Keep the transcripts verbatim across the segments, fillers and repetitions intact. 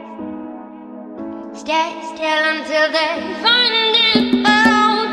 Stay still until they find it out.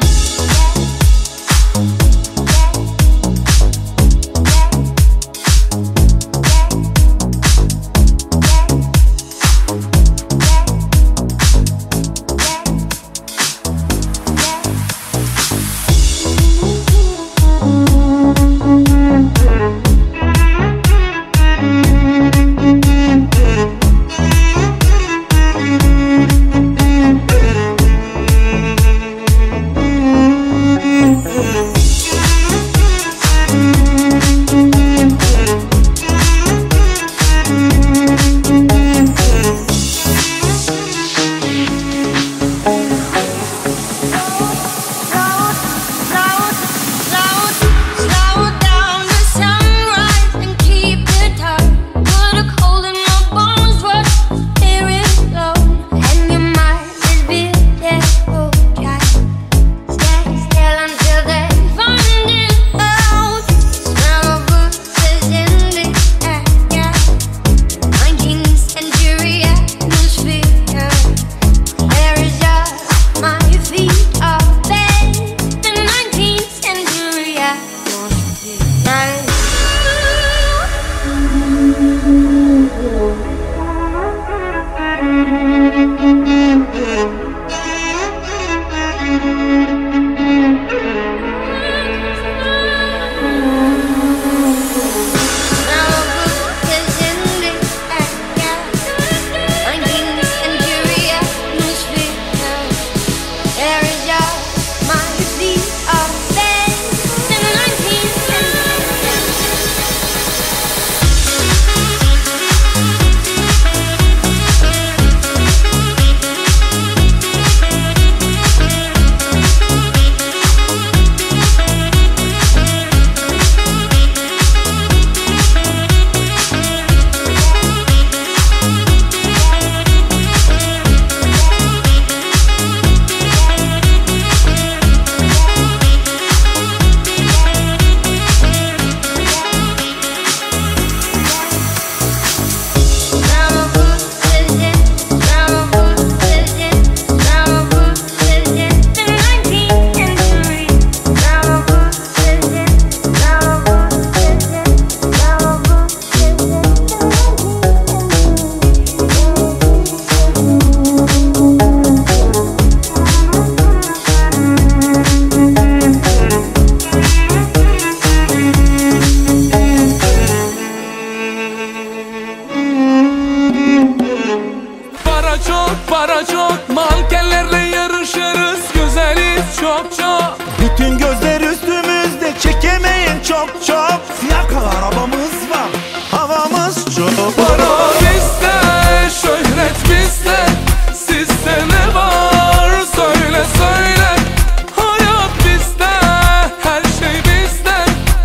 Para çok, mankenlerle yarışırız, güzeliz çok çok. Bütün gözler üstümüzde, çekemeyin çok çok. Siyah kal arabamız var, havamız çok. Para bizde, şöhret bizde, sizde ne var söyle söyle. Hayat bizde, her şey bizde,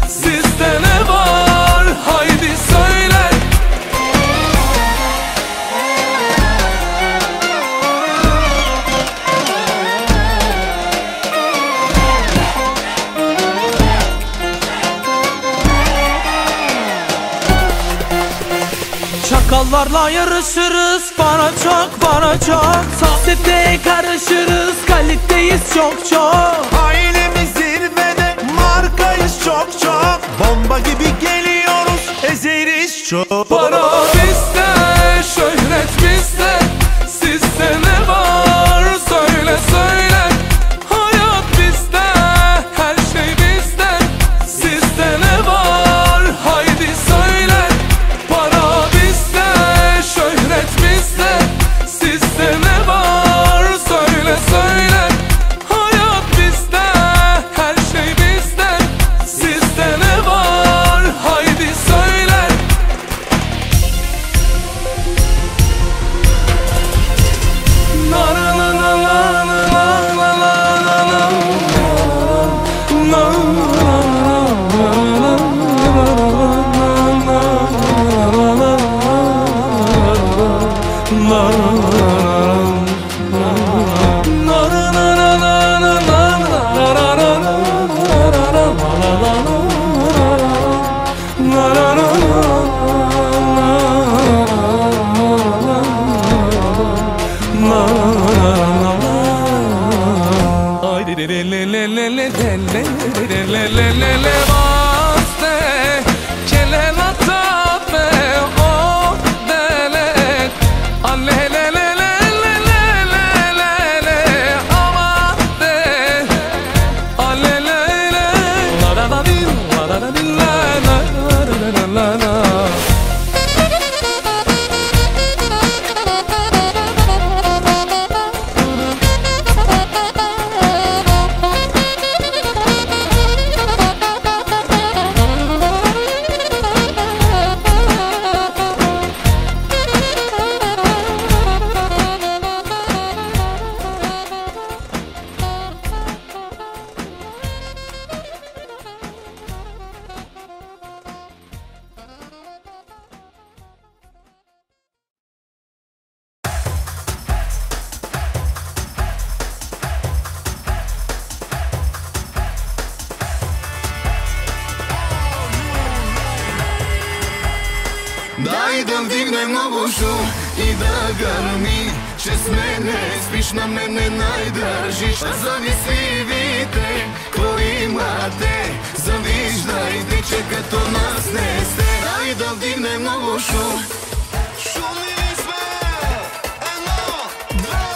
sizde ne var haydi söyle. Çakallarla yarışırız, para çok para çok. Sohbete karışırız, kaliteyiz çok çok. Ailemiz zirvede, markayız çok çok. Bomba gibi geliyoruz, ezeriz çok. Para bizde, şöhret bizde, sizde ne var söyle söyle. Hayat bizde, her şey bizde, sizde ne var haydi söyle. Para bizde, şöhret bizde, sizde ne var söyle söyle. Hayat bizde, her şey bizde, sizde ne var haydi söyle. Na na na na na na na na na много шум и да гърми, че с мене спиш, на мене най-държиш. А завистливите, кво имате, завиждайте, че като нас не сте. Дай да вдигне много шум. Шумни сме! Едно, две,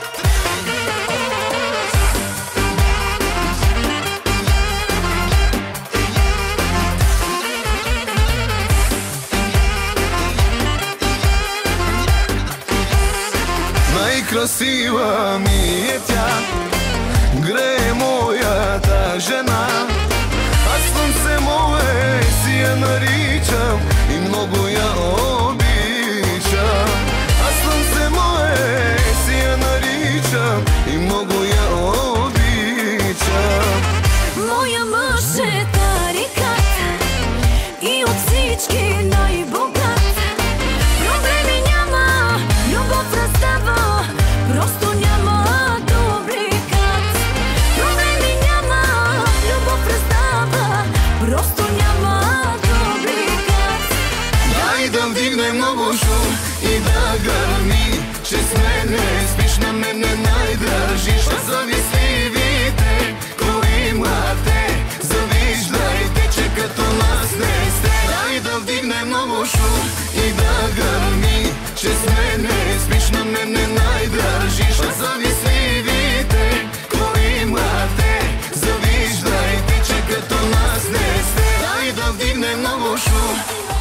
Най-красива ми е тя, грее моята жена. Аз слънце мое си я наричам и много я обичам. Аз слънце мое си я наричам и много я обичам. Моя мъж е тарикат и от всички най-богат. Проблеми няма, любов раздава, просто няма дубликат. Проблеми няма, любов раздава, просто няма дубликат. Дай да вдигне много шум и да гърми, че с мене спиш, на мене най-държиш. А завистливите, кво имате, завиждайте, че като нас не сте. Дай да вдигне много шум и да гърми, че с мене спиш, на мене най-държиш. А завистливите, кво имате, завиждайте, че като нас не сте. Дай да вдигне много шум.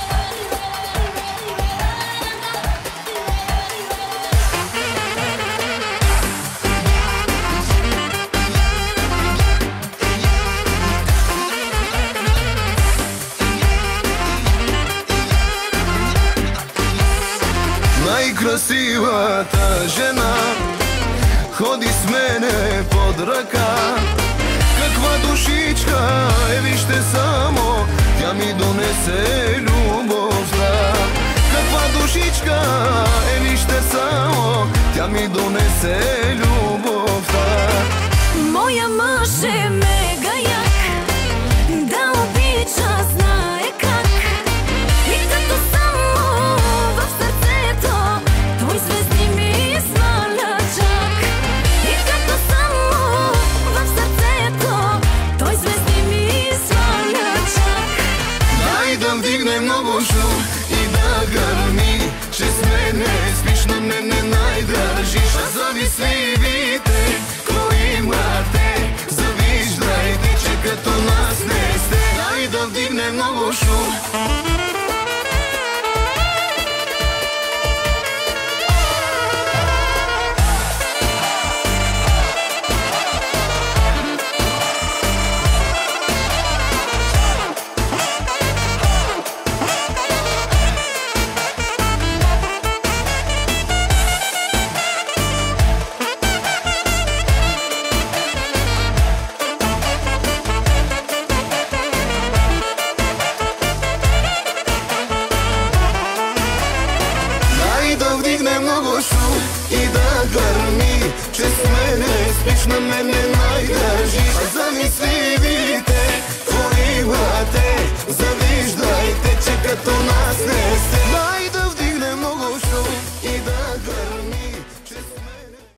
Най-красивата жена ходи с мене под ръка. Каква душичка е, вижте само, тя ми донесе любовта. Каква душичка е, вижте само, тя ми донесе любовта. Моя мъж е мега як, да обича знае как. И като само в сърцето, той звезди ми сваля чак. И като само в сърцето, той звезди ми сваля чак. Дай да вдигне много шум и да гърми, че с мене спиш, на мене най-държиш. А завистливите, кво имате, завиждайте, че като нас не сте. Дай да вдигне много шум. Да вдигне много шум и да гърми, че с мене спиш, на мене най-държиш.